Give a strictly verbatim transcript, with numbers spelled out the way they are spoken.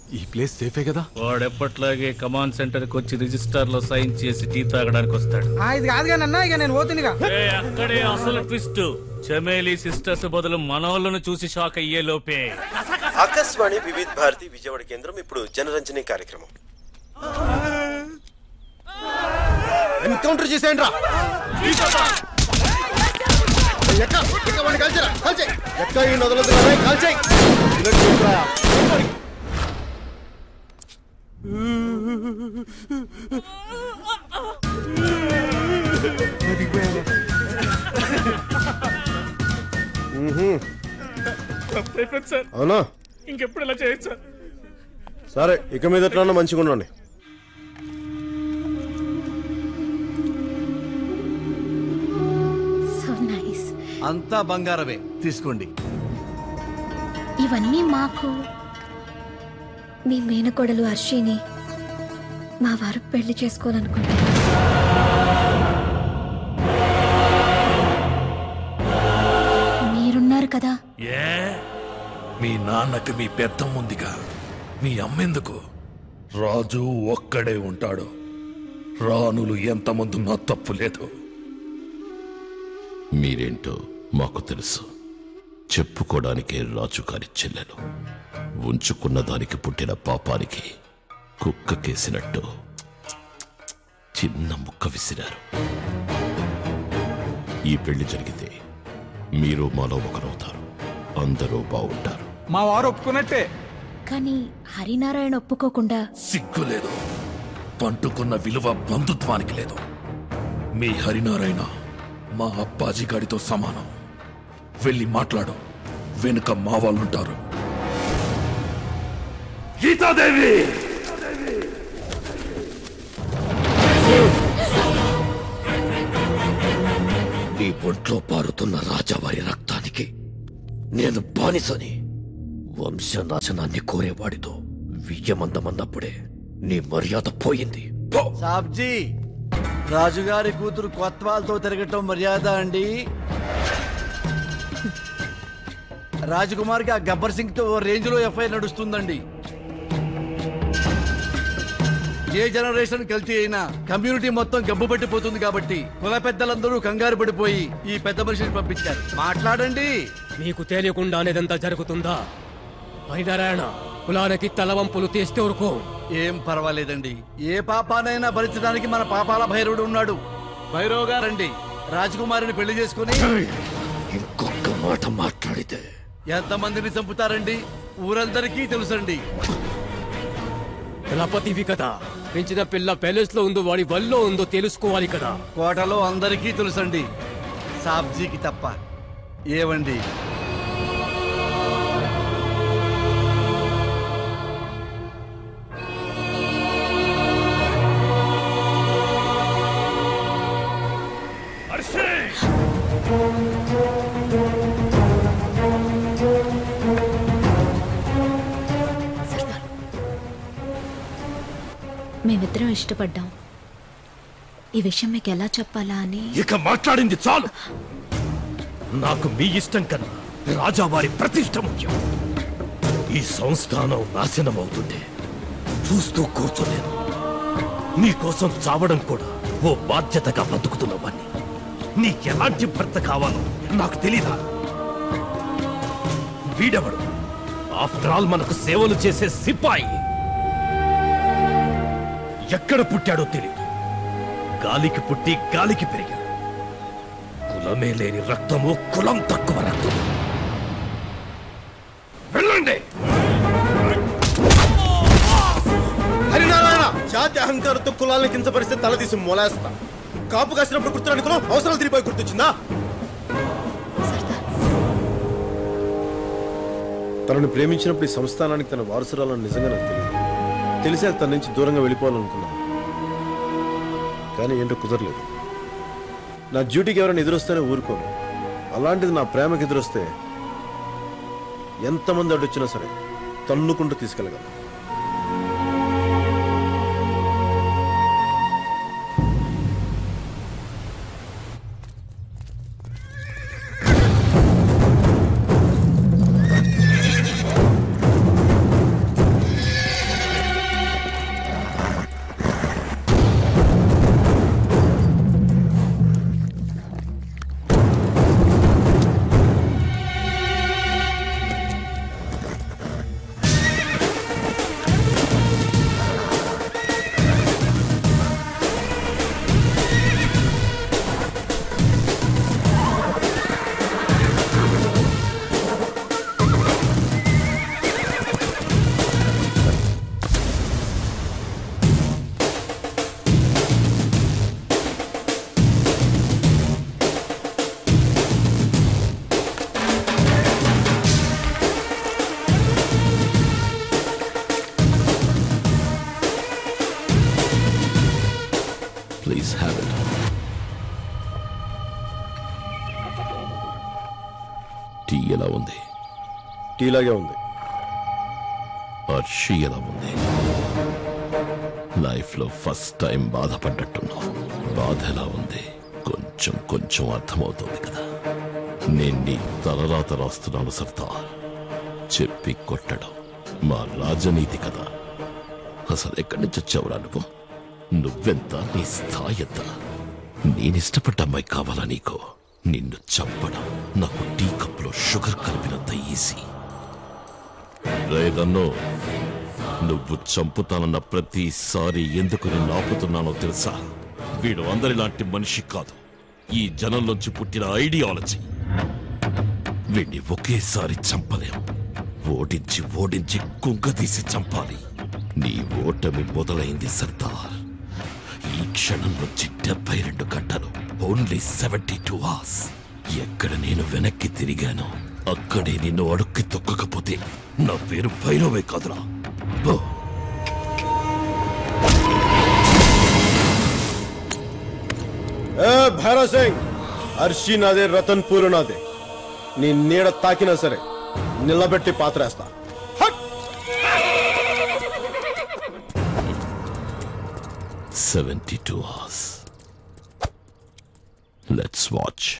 ఈ ప్లేస్ సేఫే కదా? వాడెప్పట్లాగే command centre కి వచ్చి రిజిస్టర్ లో సైన్ చేసి టీ తాగడానికి వస్తాడు. ఇది కాదు కానీ ఇక నేను పోతుందిగా. అక్కడే అసలు ట్విస్ట్. చమేలి సిస్టర్స్ బదులు మనోళ్ళను చూసి షాక్ అయ్యే లోపే. ఆకాశవాణి వివిధ భారతి విజయవాడ కేంద్రం ఇప్పుడు జనరంజని కార్యక్రమం. ఎన్కౌంటర్ చేసేయండి రా. అవునా? ఇంకెప్పుడు ఇలా చేయొచ్చు సార్? సరే, ఇక మీద మంచిగా ఉండండి. అంతా బంగారమే, తీసుకోండి. ఇవన్నీ మాకు మీ మేనకోడలు హర్షిని మా వారు పెళ్లి చేసుకోవాలనుకుంటున్నారు. మీరున్నారు కదా. ఏ మీ నాన్నకి మీ పెద్దమ్ముందిగా, మీ అమ్మెందుకు? రాజు ఒక్కడే ఉంటాడు. రాణులు ఎంతమంది నా తప్పు లేదు. మీరేంటో మాకు తెలుసు. చెప్పుకోవడానికే రాజుగారి చెల్లెలు. ఉంచుకున్న దానికి పుట్టిన పాపానికి కుక్క కేసినట్టు చిన్న ముక్క విసిరారు. ఈ పెళ్లి జరిగితే మీరు మాలో ఒకరవుతారు. అందరూ బాగుంటారు. మా వారు ఒప్పుకున్నట్టే. కానీ హరినారాయణ ఒప్పుకోకుండా. సిగ్గులేదు. పంటుకున్న విలువ బంధుత్వానికి లేదు. మీ హరినారాయణ మా అప్పాజీ గాడితో సమానం. వెళ్ళి మాట్లాడు. వెనుక మా వాళ్ళుంటారు. గీతాదేవి, నీ ఒంట్లో పారుతున్న రాజావారి రక్తానికి నేను బానిసని. వంశనాశనాన్ని కోరేవాడితో వియ్యమందమన్నప్పుడే నీ మర్యాద పోయింది. సాబ్జీ, రాజుగారి కూతురు కొత్వాల్తో తిరగటం మర్యాద అండి? రాజకుమార్కి ఆ గబ్బర్ సింగ్ తో రేంజ్ లో ఎఫ్ఐఆర్ నడుస్తుందండి. ఏ జనరేషన్ కల్తీ అయినా కమ్యూనిటీ మొత్తం గబ్బు పట్టిపోతుంది కాబట్టి కుల పెద్దలందరూ కంగారు పడిపోయి ఈ పెద్ద మనిషిని పంపించారు. మాట్లాడండి. మీకు తెలియకుండానేదంతా జరుగుతుందా? హరినారాయణ కులానికి తలవంపులు తీస్తే ఊరుకో. ఏం పర్వాలేదండి. ఏ పాపానైనా భరించడానికి మన పాపాల భైరవుడు ఉన్నాడు. భైరవ్ గారండి, రాజకుమారిని పెళ్లి చేసుకుని ఇంకొక మాట మాట్లాడితే ఎంతమందిని చంపుతారండి ఊరందరికీ తెలుసండి. కులపతివి కదా, పెంచిన పిల్ల ప్యాలెస్ లో ఉందో వాడి వల్లో ఉందో తెలుసుకోవాలి కదా. కోటలో అందరికీ తెలుసండి, సాబ్జీకి తప్ప. ఏవండి, మేమిద్దరం ఇష్టపడ్డాం. ఈ విషయం మీకు ఎలా చెప్పాలా అని. ఇక మాట్లాడింది చాలు. నాకు మీ ఇష్టం కన్నా రాజావారి ప్రతిష్ట ముఖ్యం. ఈ సంస్థానం నాశనం అవుతుంటే చూస్తూ కూర్చోలేను. నీకోసం చావడం కూడా ఓ బాధ్యతగా బతుకుతున్నవాణ్ణి. నీకెలాంటి భర్త కావాలో నాకు తెలీదా? వీడెవడు? ఆఫ్టర్ ఆల్ మనకు సేవలు చేసే సిపాయి. ఎక్కడ పుట్టాడో తెలియదు. గాలికి పుట్టి గాలికి పెరిగాడు. కులమే లేని రక్తము, కులం తక్కువ రక్తము. వెళ్ళండి. హరినారాయణ, జాతి అహంకారంతో కులాలను కించపరిస్తే తలదీసి మొలేస్తా. కాపు కాసినప్పుడు గుర్తురానుకున్నా, అవసరాలు తిరిగిపోయి గుర్తొచ్చిందా? తనను ప్రేమించినప్పుడు ఈ సంస్థానానికి తన వారసురాలను నిజంగా నాకు తెలియదు. తెలిసాక తన నుంచి దూరంగా వెళ్ళిపోవాలనుకున్నాను, కానీ ఏంటో కుదరలేదు. నా డ్యూటీకి ఎవరైనా ఎదురొస్తేనే ఊరుకోను. అలాంటిది నా ప్రేమకి ఎదురొస్తే ఎంతమంది అడ్డొచ్చినా సరే తన్నుకుంటూ తీసుకెళ్ళగలను. Please have it. టీ ఎలా ఉంది? టీలాగే ఉంది. అర్షి ఎలా ఉంది? లైఫ్ లో ఫస్ట్ టైం బాధపడ్డట్టున్నావు. బాధ ఎలా ఉంది? కొంచెం కొంచెం అర్థమవుతుంది కదా. నేను నీ తలరాత రాస్తున్నాను సర్దార్. చెప్పి కొట్టడం మా రాజనీతి కదా. అసలు ఎక్కడి నుంచి వచ్చావురా నువ్వు? నువ్వెంత, నీ స్థాయి ఎంత? నేనిష్టపడ్డ అమ్మాయి కావాలా నీకు? నిన్ను చంపడం నాకు టీ కప్పులో షుగర్ కలిపినంత ఈజీ. రేదన్నో, నువ్వు చంపుతానన్న ప్రతిసారి ఎందుకు నిన్ను ఆపుతున్నానో తెలుసా? వీడు అందరిలాంటి మనిషి కాదు. ఈ జనంలోంచి పుట్టిన ఐడియాలజీ. వీడిని ఒకేసారి చంపలేం. ఓడించి ఓడించి కుంగదీసి చంపాలి. నీ ఓటమి మొదలైంది సర్దార్. ఈ క్షణం నుంచి డెబ్బై రెండు గంటలు, ఓన్లీ సెవెంటీ టూ అవర్స్. ఎక్కడ నేను వెనక్కి తిరిగానో అక్కడే నిన్ను అడుక్కి తొక్కకపోతే నా పేరు భైరవే కాదురా. పో. ఏ భైరవ్ సింగ్, అర్షి నాదే, రతన్పూర్ నాదే. నీ నీడ తాకినా సరే నిలబెట్టి పాత్రేస్తా. Seventy two hours. Let's watch.